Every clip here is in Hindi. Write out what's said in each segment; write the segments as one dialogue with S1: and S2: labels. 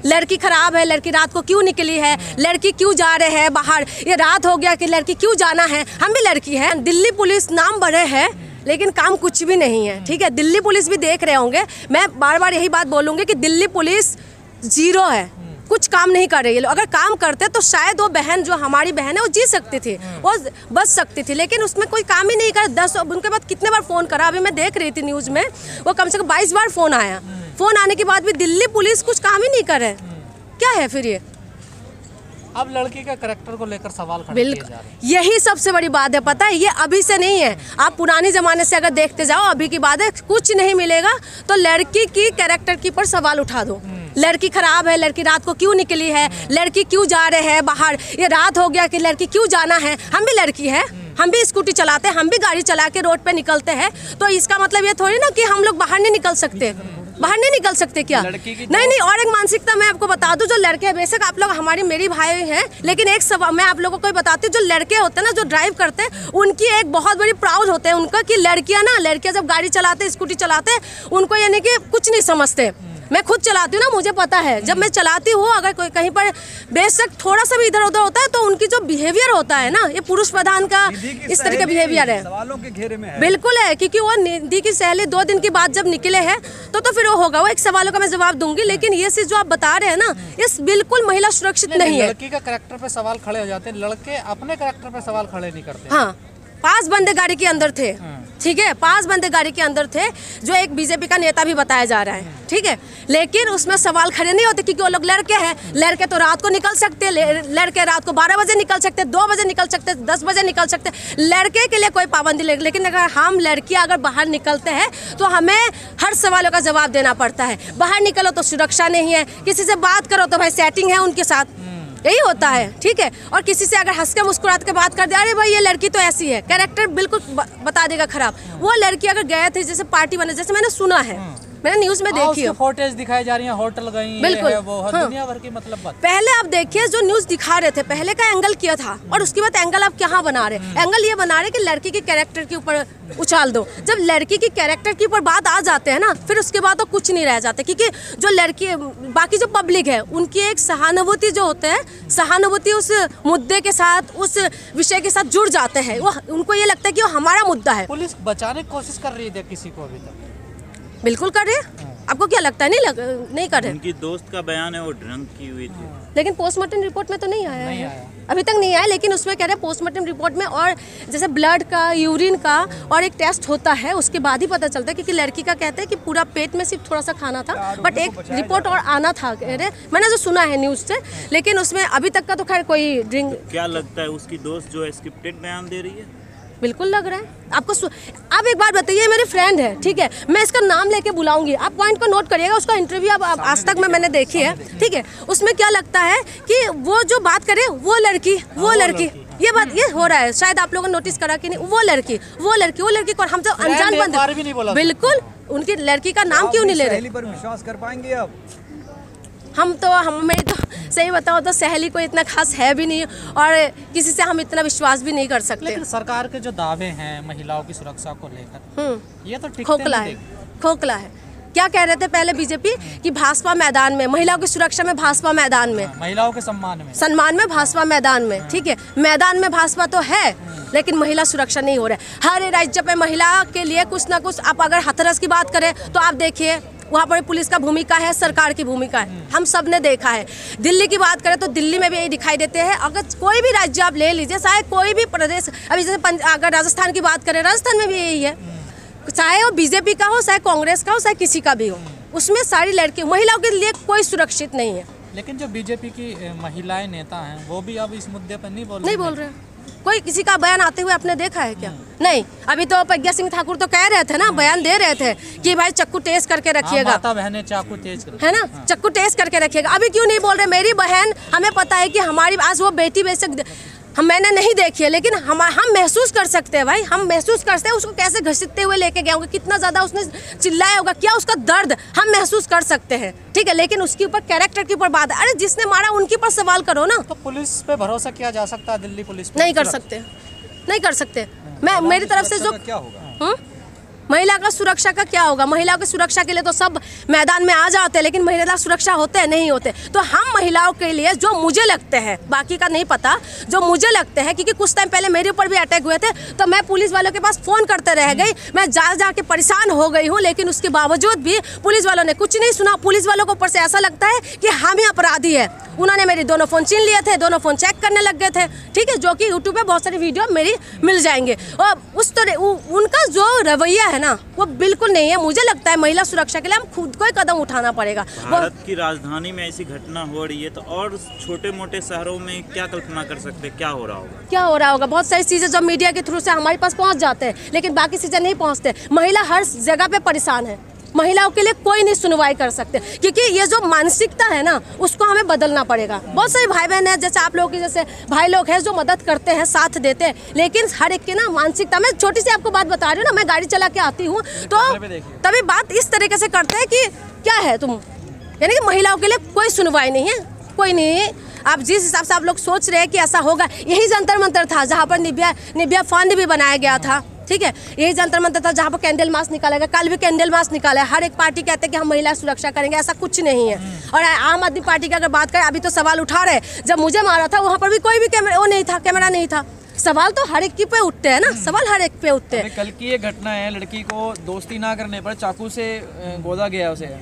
S1: लड़की खराब है, लड़की रात को क्यों निकली है, लड़की क्यों जा रहे हैं बाहर, ये रात हो गया कि लड़की क्यों जाना है, हम भी लड़की है। दिल्ली पुलिस नाम बड़े है लेकिन काम कुछ भी नहीं है, ठीक है। दिल्ली पुलिस भी देख रहे होंगे, मैं बार बार यही बात बोलूँगी कि दिल्ली पुलिस जीरो है, कुछ काम नहीं कर रही है। अगर काम करते तो शायद वो बहन जो हमारी बहन है वो जी सकती थी, वो बच सकती थी, लेकिन उसमें कोई काम ही नहीं कर। 10 उनके बाद कितने बार फ़ोन करा, अभी मैं देख रही थी न्यूज़ में, वो कम से कम 22 बार फ़ोन आया। फ़ोन आने के बाद भी दिल्ली पुलिस कुछ काम ही नहीं कर रहे, क्या है फिर ये?
S2: अब लड़की के करैक्टर को लेकर सवाल खड़े किए जा रहे हैं।
S1: यही सबसे बड़ी बात है, पता है, ये अभी से नहीं है, आप पुराने ज़माने से अगर देखते जाओ, अभी की बात है, कुछ नहीं मिलेगा तो लड़की की कैरेक्टर की पर सवाल उठा दो। लड़की खराब है, लड़की रात को क्यों निकली है, लड़की क्यों जा रहे हैं बाहर, ये रात हो गया कि लड़की क्यों जाना है, हम भी लड़की है, हम भी स्कूटी चलाते हैं, हम भी गाड़ी चला के रोड पे निकलते हैं, तो इसका मतलब ये थोड़ी ना कि हम लोग बाहर नहीं निकल सकते, बाहर नहीं निकल सकते क्या? नहीं, और एक मानसिकता मैं आपको बता दूं, जो लड़के हैं, बेशक आप लोग हमारी मेरी भाई हैं, लेकिन एक सवाल मैं आप लोगों को बताती हूँ, जो लड़के होते हैं ना, जो ड्राइव करते हैं, उनकी एक बहुत बड़ी प्राउड होते हैं उनका कि लड़कियां जब गाड़ी चलाते, स्कूटी चलाते, उनको यानी कि कुछ नहीं समझते। मैं खुद चलाती हूँ ना, मुझे पता है, जब मैं चलाती हूँ, अगर कोई कहीं पर बेशक थोड़ा सा भी इधर उधर होता है तो उनकी जो बिहेवियर होता है ना, ये पुरुष प्रधान का इस तरह का बिहेवियर है, सवालों के घेरे में है। बिल्कुल है, क्योंकि वो निधि की सहेली 2 दिन के बाद जब निकले हैं तो फिर वो होगा, वो एक सवालों का मैं जवाब दूंगी, लेकिन ये चीज जो आप बता रहे हैं ना, इस बिल्कुल महिला सुरक्षित नहीं है।
S2: लड़की का करैक्टर पे सवाल खड़े हो जाते हैं, लड़के अपने करैक्टर पे सवाल खड़े नहीं करते।
S1: हाँ, 5 बंदे गाड़ी के अंदर थे, ठीक है, 5 बंदे गाड़ी के अंदर थे, जो एक बीजेपी का नेता भी बताया जा रहा है, ठीक है, लेकिन उसमें सवाल खड़े नहीं होते क्योंकि वो लोग लड़के हैं। लड़के तो रात को निकल सकते हैं, लड़के रात को 12 बजे निकल सकते हैं, 2 बजे निकल सकते हैं, 10 बजे निकल सकते हैं, लड़के के लिए कोई पाबंदी नहीं। लेकिन अगर हम लड़कियां अगर बाहर निकलते हैं तो हमें हर सवालों का जवाब देना पड़ता है। बाहर निकलो तो सुरक्षा नहीं है, किसी से बात करो तो भाई सेटिंग है उनके साथ, यही होता है, ठीक है। और किसी से अगर हंस के मुस्कुराते के बात कर दे, अरे भाई ये लड़की तो ऐसी है, कैरेक्टर बिल्कुल बता देगा खराब। वो लड़की अगर गए थे जैसे पार्टी बने, जैसे मैंने सुना है, मैंने न्यूज में देखी है,
S2: फोटेज दिखाई जा रही है, होटल गई,
S1: बिल्कुल
S2: है वो दुनिया भर की मतलब बात।
S1: पहले आप देखिए जो न्यूज दिखा रहे थे, पहले का एंगल किया था और उसके बाद एंगल आप क्या बना रहे, एंगल ये बना रहे कि लड़की के कैरेक्टर के ऊपर उछाल दो। जब लड़की की कैरेक्टर के ऊपर बात आ जाते हैं ना, फिर उसके बाद तो कुछ नहीं रह जाता, क्योंकि जो लड़की बाकी जो पब्लिक है उनकी एक सहानुभूति जो होते हैं, सहानुभूति उस मुद्दे के साथ, उस विषय के साथ जुड़ जाते हैं, वो उनको ये लगता है कि वो हमारा मुद्दा है।
S2: पुलिस बचाने की कोशिश कर रही है किसी को अभी तक?
S1: बिल्कुल कर रहे हैं, आपको क्या लगता है नहीं कर रहे?
S3: उनकी दोस्त का बयान है वो ड्रंक की हुई थी,
S1: लेकिन पोस्टमार्टम रिपोर्ट में तो नहीं आया है, अभी तक नहीं आया, लेकिन उसमें कह रहे हैं पोस्टमार्टम रिपोर्ट में, और जैसे ब्लड का, यूरिन का और एक टेस्ट होता है, उसके बाद ही पता चलता है, क्योंकि लड़की का कहते हैं कि पूरा पेट में सिर्फ थोड़ा सा खाना था, बट एक रिपोर्ट और आना था, कह रहे मैंने जो सुना है न्यूज़ से, लेकिन उसमें अभी तक का तो खैर कोई ड्रिंक।
S3: क्या लगता है उसकी दोस्त जो है स्क्रिप्टेड बयान दे रही है?
S1: बिल्कुल लग रहा है आपको। आप एक बात बताइए, मेरी फ्रेंड है, ठीक है, मैं इसका नाम लेके बुलाऊंगी, आप पॉइंट को नोट करिएगा, उसका इंटरव्यू आप आज तक में मैंने देखी है, ठीक है, उसमें क्या लगता है कि वो जो बात करे वो लड़की, ये बात ये हो रहा है, शायद आप लोगों ने नोटिस करा कि नहीं, वो लड़की कौन, हम तो अनजान बंदे, बिल्कुल उनकी लड़की का नाम क्यों नहीं ले रहे?
S4: पर विश्वास कर पाएंगे आप?
S1: मैं तो सही बताओ तो सहेली को इतना खास है भी नहीं, और किसी से हम इतना विश्वास भी नहीं कर सकते।
S2: लेकिन सरकार के जो दावे हैं महिलाओं की सुरक्षा को लेकर, ये तो
S1: खोखला है। क्या कह रहे थे पहले बीजेपी कि भाजपा मैदान में, महिलाओं की सुरक्षा में भाजपा मैदान में,
S2: महिलाओं के सम्मान में
S1: भाजपा मैदान में, ठीक है, मैदान में भाजपा तो है, लेकिन महिला सुरक्षा नहीं हो रहा है। हर राज्य पे महिला के लिए कुछ ना कुछ, आप अगर हाथरस की बात करें तो आप देखिए वहाँ पर पुलिस का भूमिका है, सरकार की भूमिका है, हम सब ने देखा है। दिल्ली की बात करें तो दिल्ली में भी यही दिखाई देते हैं। अगर कोई भी राज्य आप ले लीजिए, चाहे कोई भी प्रदेश, अभी जैसे अगर राजस्थान की बात करें, राजस्थान में भी यही है, चाहे वो बीजेपी का हो, चाहे कांग्रेस का हो, चाहे किसी का भी हो, उसमें सारी लड़कियां, महिलाओं के लिए कोई सुरक्षित नहीं है।
S2: लेकिन जो बीजेपी की महिलाएं नेता हैं वो भी अब इस मुद्दे पर नहीं बोल रहे।
S1: कोई किसी का बयान आते हुए आपने देखा है क्या? नहीं। अभी तो प्रज्ञा सिंह ठाकुर तो कह रहे थे ना, बयान दे रहे थे कि भाई चक्कू तेज करके रखिएगा,
S2: माता बहने चाकू तेज
S1: है ना, चक्कू तेज करके रखिएगा। अभी क्यों नहीं बोल रहे? मेरी बहन, हमें पता है कि हमारी आज वो बेटी बेशक मैंने नहीं देखी है, लेकिन हम महसूस कर सकते हैं भाई, हम महसूस कर सकते हैं उसको कैसे घसीटते हुए लेके गए होंगे, कितना ज़्यादा उसने चिल्लाया होगा, क्या उसका दर्द हम महसूस कर सकते हैं, ठीक है। लेकिन उसके ऊपर कैरेक्टर के ऊपर बात है, अरे जिसने मारा उनके ऊपर सवाल करो ना।
S2: तो पुलिस पे भरोसा किया जा सकता है? दिल्ली पुलिस पे
S1: नहीं कर सकते, नहीं कर सकते। मैं मेरी तरफ से जो
S4: क्या होगा
S1: महिला का सुरक्षा का क्या होगा? महिलाओं की सुरक्षा के लिए तो सब मैदान में आ जाते हैं, लेकिन महिला सुरक्षा होते हैं नहीं होते। तो हम महिलाओं के लिए जो मुझे लगते हैं, बाकी का नहीं पता, जो मुझे लगते हैं, क्योंकि कुछ टाइम पहले मेरे ऊपर भी अटैक हुए थे तो मैं पुलिस वालों के पास फ़ोन करते रह गई, मैं जा के परेशान हो गई हूँ, लेकिन उसके बावजूद भी पुलिस वालों ने कुछ नहीं सुना। पुलिस वालों को ऊपर से ऐसा लगता है कि हम ही अपराधी है। उन्होंने मेरे दोनों फ़ोन छीन लिए थे, दोनों फ़ोन चेक करने लग गए थे, ठीक है, जो कि यूट्यूब पे बहुत सारी वीडियो मेरी मिल जाएंगे। और उस तरह उनका जो रवैया है ना वो बिल्कुल नहीं है। मुझे लगता है महिला सुरक्षा के लिए हम खुद को ही कदम उठाना पड़ेगा।
S3: भारत की राजधानी में ऐसी घटना हो रही है तो और छोटे मोटे शहरों में क्या कल्पना कर सकते हैं, क्या हो रहा होगा?
S1: क्या हो रहा होगा? बहुत सारी चीज़ें जो मीडिया के थ्रू से हमारे पास पहुंच जाते हैं, लेकिन बाकी चीज़ें नहीं पहुंचते। महिला हर जगह पे परेशान है, महिलाओं के लिए कोई नहीं सुनवाई कर सकते, क्योंकि ये जो मानसिकता है ना उसको हमें बदलना पड़ेगा। बहुत सारे भाई बहन हैं, जैसे आप लोगों की जैसे भाई लोग हैं जो मदद करते हैं, साथ देते हैं, लेकिन हर एक की ना मानसिकता। मैं छोटी सी आपको बात बता रही हूँ ना, मैं गाड़ी चला के आती हूँ तो तभी बात इस तरीके से करते हैं कि क्या है तुम, यानी कि महिलाओं के लिए कोई सुनवाई नहीं है, कोई नहीं। आप जिस हिसाब से आप लोग सोच रहे हैं कि ऐसा होगा, यही जंतर मंतर था जहाँ पर निबिया फंड भी बनाया गया था, ठीक है, यही जंतर मंतर था जहाँ पर कैंडल मार्च निकाला गया। कल भी कैंडल मार्च निकाला है। हर एक पार्टी कहते हैं कि हम महिला सुरक्षा करेंगे, ऐसा कुछ नहीं है। और आम आदमी पार्टी की अगर बात करें, अभी तो सवाल उठा रहे, जब मुझे मारा था वहाँ पर भी कोई भी कैमरा नहीं था। सवाल तो हर एक की पे उठते हैं ना, सवाल हर एक पे उठते हैं।
S4: कल की ये घटना है, लड़की को दोस्ती ना करने पर चाकू से गोदा गया उसे,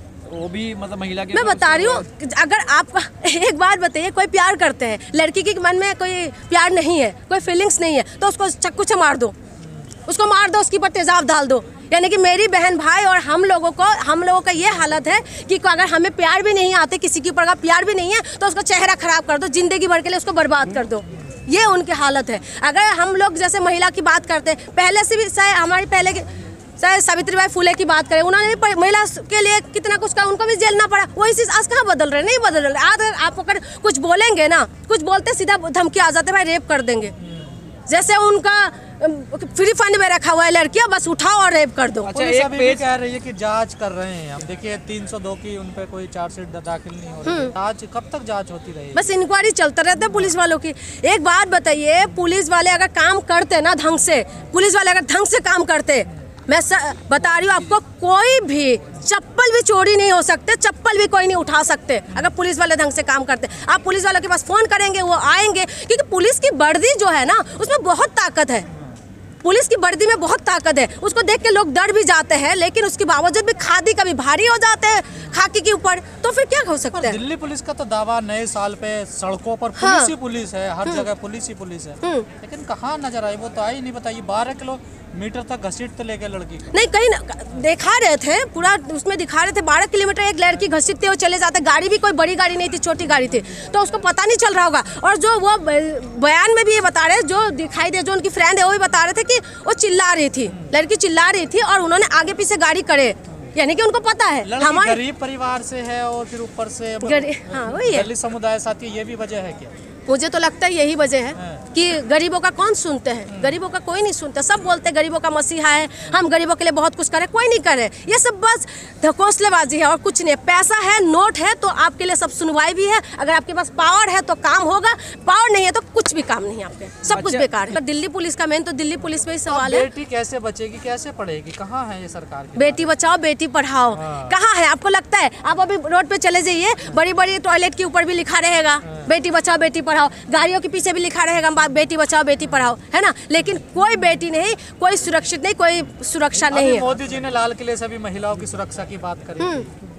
S4: वो भी मतलब महिला के।
S1: मैं बता रही हूँ, अगर आप एक बात बताइए, कोई प्यार करते हैं, लड़की के मन में कोई प्यार नहीं है, कोई फीलिंग्स नहीं है, तो उसको चाकू से मार दो, उसको मार दो, उसके ऊपर तेजाब डाल दो। यानी कि मेरी बहन भाई और हम लोगों का ये हालत है कि अगर हमें प्यार भी नहीं आते, किसी के ऊपर का प्यार भी नहीं है, तो उसका चेहरा खराब कर दो, जिंदगी भर के लिए उसको बर्बाद कर दो। ये उनकी हालत है। अगर हम लोग जैसे महिला की बात करते हैं, पहले से भी चाहे हमारी पहले की चाहे सावित्रीबाई फुले की बात करें, उन्होंने भी महिला के लिए कितना कुछ कहा, उनको भी झेलना पड़ा। वही चीज़ आज कहाँ बदल रहे? नहीं बदल रहे। आज आप अगर कुछ बोलेंगे ना, कुछ बोलते सीधा धमकी आ जाते, भाई रेप कर देंगे। जैसे उनका फ्री फंड में रखा हुआ है, लड़कियां बस उठाओ और रेप कर दो।
S2: अच्छा, एक पेज कह रही है कि जांच कर रहे हैं। हम देखिए 302 की उन पे कोई चार्जशीट दाखिल नहीं हो रही। आज कब तक जांच होती रहेगी?
S1: बस इंक्वायरी चलता रहता है पुलिस वालों की। एक बात बताइए, पुलिस वाले अगर काम करते ना ढंग से, पुलिस वाले अगर ढंग से काम करते, मैं बता रही हूँ आपको, कोई भी चप्पल भी चोरी नहीं हो सकते, चप्पल भी कोई नहीं उठा सकते अगर पुलिस वाले ढंग से काम करते। आप पुलिस वालों के पास फोन करेंगे, वो आएंगे, क्योंकि पुलिस की वर्दी जो है ना उसमें बहुत ताकत है। पुलिस की वर्दी में बहुत ताकत है, उसको देख के लोग डर भी जाते हैं, लेकिन उसके बावजूद भी खादी कभी भारी हो जाते हैं खाकी के ऊपर, तो फिर क्या हो सकता है?
S2: दिल्ली पुलिस का तो दावा नए साल पे सड़कों पर पुलिस ही पुलिस है, हर जगह पुलिस ही पुलिस है, लेकिन कहाँ नजर आई? वो तो आई नहीं। बताइए, 12 किलोमीटर तक घसीटते लेके लड़की
S1: नहीं, कहीं दिखा रहे थे, पूरा उसमें दिखा रहे थे 12 किलोमीटर एक लड़की घसीटते हुए चले जाते। गाड़ी भी कोई बड़ी गाड़ी नहीं थी, छोटी गाड़ी थी, तो उसको पता नहीं चल रहा होगा। और जो वो बयान में भी ये बता रहे, जो दिखाई दे, जो उनकी फ्रेंड है वो भी बता रहे थे कि वो चिल्ला रही थी, लड़की चिल्ला रही थी और उन्होंने आगे पीछे गाड़ी करे, यानी कि उनको पता है
S2: हमारे गरीब परिवार से है और फिर ऊपर से
S1: वही है,
S2: दलित समुदाय साथ ही, ये भी वजह है क्या?
S1: मुझे तो लगता है यही वजह है कि गरीबों का कौन सुनते हैं, गरीबों का कोई नहीं सुनता। सब बोलते हैं गरीबों का मसीहा है, हम गरीबों के लिए बहुत कुछ करें, कोई नहीं करे। ये सब बस घोंसलेबाजी है और कुछ नहीं। पैसा है, नोट है तो आपके लिए सब सुनवाई भी है। अगर आपके पास पावर है तो काम होगा, पावर नहीं है तो कुछ भी काम नहीं, आपके सब कुछ बेकार है। दिल्ली पुलिस का मेन तो दिल्ली पुलिस में ही सवाल है।
S2: बेटी कैसे बचेगी, कैसे पढ़ेगी? कहाँ है ये सरकार की?
S1: बेटी बचाओ बेटी पढ़ाओ कहाँ है? आपको लगता है आप अभी रोड पे चले जाइए, बड़ी बड़ी टॉयलेट के ऊपर भी लिखा रहेगा बेटी बचाओ बेटी पढ़ाओ, गाड़ियों के पीछे भी लिखा रहेगा बेटी बचाओ बेटी पढ़ाओ, है ना, लेकिन कोई बेटी नहीं, कोई सुरक्षित नहीं, कोई सुरक्षा नहीं है।
S2: मोदी जी ने लाल किले से भी महिलाओं की सुरक्षा की बात करी,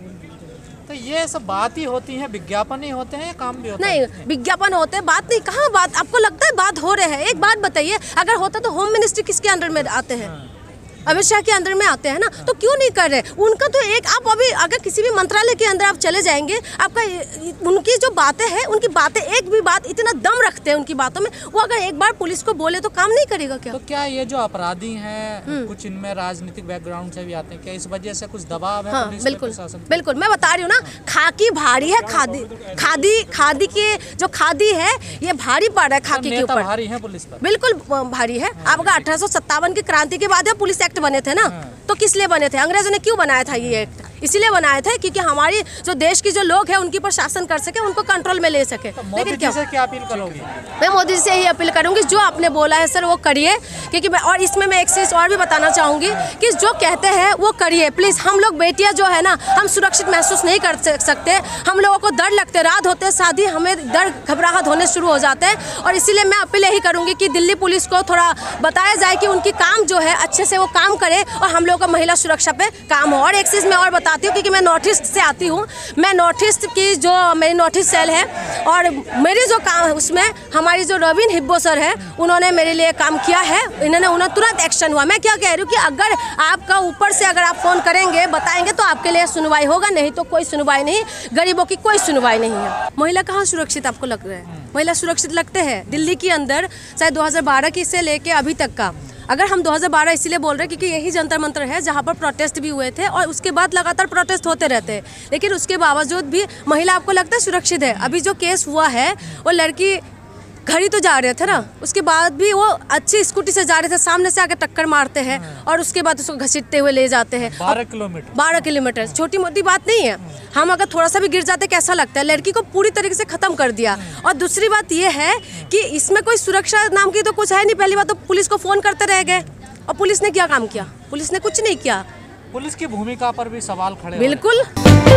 S2: तो ये सब बात ही होती है, विज्ञापन ही होते हैं या काम भी होता है?
S1: नहीं, विज्ञापन होते हैं, बात नहीं। कहाँ बात? आपको लगता है बात हो रहे हैं? एक बात बताइए, अगर होता तो होम मिनिस्ट्री किसके अंडर में आते हैं? अमित शाह के अंदर में आते हैं ना, तो क्यों नहीं कर रहे? उनका तो एक, आप अभी अगर किसी भी मंत्रालय के अंदर आप चले जाएंगे, आपका उनकी जो बातें हैं, उनकी बातें एक भी बात इतना दम रखते हैं उनकी बातों में, वो अगर एक बार पुलिस को बोले तो काम नहीं करेगा क्या?
S2: तो क्या ये जो अपराधी हैं कुछ इनमें राजनीतिक बैकग्राउंड से भी आते हैं क्या? इस वजह से कुछ दबाव है?
S1: हाँ, बिल्कुल बिल्कुल, मैं बता रही हूँ ना, खाकी भारी है, खादी की जो खादी है ये भारी पड़ रहा है खाकी के ऊपर,
S2: भारी है पुलिस पर,
S1: बिल्कुल भारी है। आप अगर 1857 की क्रांति के बाद पुलिस एक्ट बने थे ना, तो किस लिए बने थे? अंग्रेजों ने क्यों बनाया था ये एक्ट? इसीलिए बनाए थे क्योंकि हमारी जो देश की जो लोग हैं उनकी पर शासन कर सके, उनको कंट्रोल में ले सके।
S2: मोदी जी से क्या अपील करोगी?
S1: मैं मोदी जी से यही अपील करूंगी, जो आपने बोला है सर वो करिए, क्योंकि मैं और इसमें मैं एक चीज़ और भी बताना चाहूँगी कि जो कहते हैं वो करिए प्लीज़। हम लोग बेटियाँ जो है ना, हम सुरक्षित महसूस नहीं कर सकते, हम लोगों को डर लगते, रात होते शादी हमें डर घबराहट होने शुरू हो जाते हैं। और इसीलिए मैं अपील यही करूँगी कि दिल्ली पुलिस को थोड़ा बताया जाए कि उनकी काम जो है अच्छे से वो काम करे और हम लोगों का महिला सुरक्षा पे काम हो। और एक चीज़ मैं और बताती हूँ क्योंकि मैं नॉर्थ ईस्ट से आती हूँ, मैं नॉर्थ ईस्ट की जो मेरी नॉर्थ ईस्ट सेल है और मेरी जो काम है उसमें हमारी जो रवीन हिब्बो सर है उन्होंने मेरे लिए काम किया है, उन्हें तुरंत एक्शन हुआ। मैं क्या कह रही हूँ कि अगर आपका ऊपर से अगर आप फ़ोन करेंगे बताएंगे तो आपके लिए सुनवाई होगा, नहीं तो कोई सुनवाई नहीं, गरीबों की कोई सुनवाई नहीं है। महिला कहाँ सुरक्षित आपको लग रहा है? महिला सुरक्षित लगते हैं दिल्ली के अंदर, शायद 2012 की से लेके अभी तक का। अगर हम 2012 इसीलिए बोल रहे हैं क्योंकि यही जंतर मंतर है जहाँ पर प्रोटेस्ट भी हुए थे और उसके बाद लगातार प्रोटेस्ट होते रहते हैं, लेकिन उसके बावजूद भी महिला आपको लगता है सुरक्षित है? अभी जो केस हुआ है वो लड़की घड़ी तो जा रहे थे ना, उसके बाद भी वो अच्छी स्कूटी से जा रहे थे, सामने से आके टक्कर मारते हैं और उसके बाद उसको घसीटते हुए ले जाते हैं। 12 किलोमीटर छोटी मोटी बात नहीं है। हम अगर थोड़ा सा भी गिर जाते कैसा लगता है? लड़की को पूरी तरीके से खत्म कर दिया। और दूसरी बात ये है कि इसमें कोई सुरक्षा नाम की तो कुछ है नहीं। पहली बात तो पुलिस को फोन करते रह गए और पुलिस ने क्या काम किया? पुलिस ने कुछ नहीं किया।
S2: पुलिस की भूमिका पर भी सवाल खड़े
S1: बिल्कुल।